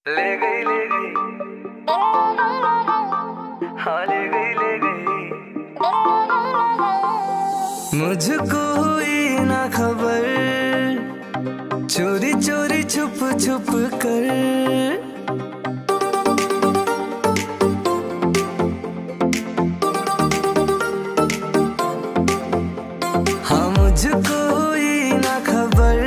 ले गई हाँ ले गई मुझको हुई ना खबर, चोरी चोरी छुप छुप कर हाँ मुझको हुई ना खबर,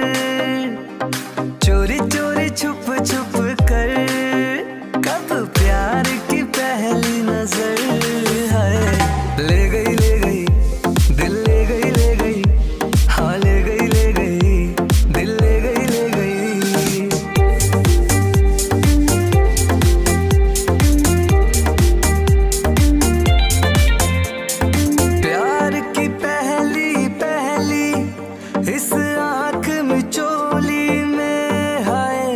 चोरी चोरी छुप छुप कर कब प्यार की पहली नजर है। ले गई दिल ले गई हाँ ले गई दिल ले गई प्यार की पहली इस आँख में चोली में है।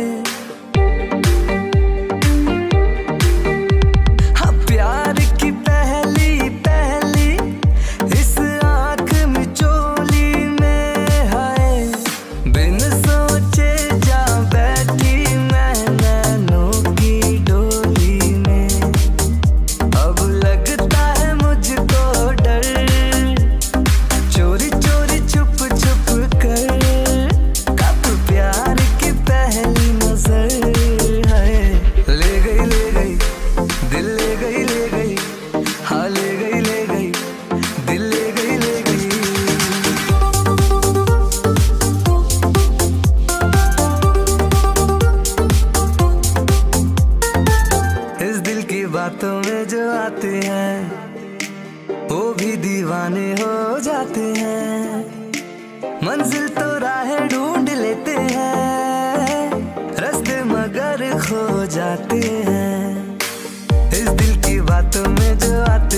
हाँ प्यार की पहली इस आँख में चोली में है। बिन सोचे जा बैठी मैं नैनों की डोली में, अब लगता है मुझको डर, चोरी चोरी छुप छुप कर कब प्यार की पहली नजर है। ले गई दिल ले गई हाँ ले गई दिल ले गई इस दिल की बातों में जो आते हैं वो भी दीवाने हो जाते हैं। मंजिल तो राहें ढूंढ लेते हैं, रास्ते मगर खो जाते हैं। इस दिल की बातों में जो आते